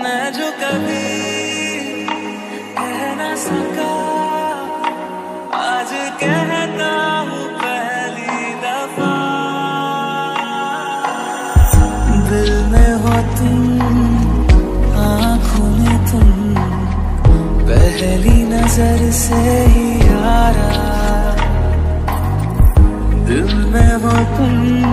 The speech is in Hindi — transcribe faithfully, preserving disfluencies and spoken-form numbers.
मैं जो कभी कह ना सका, आज कहता हूँ पहली दफा। दिल में हो तुम, आँखों में तुम, पहली नजर से ही यारा। दिल में हो तुम,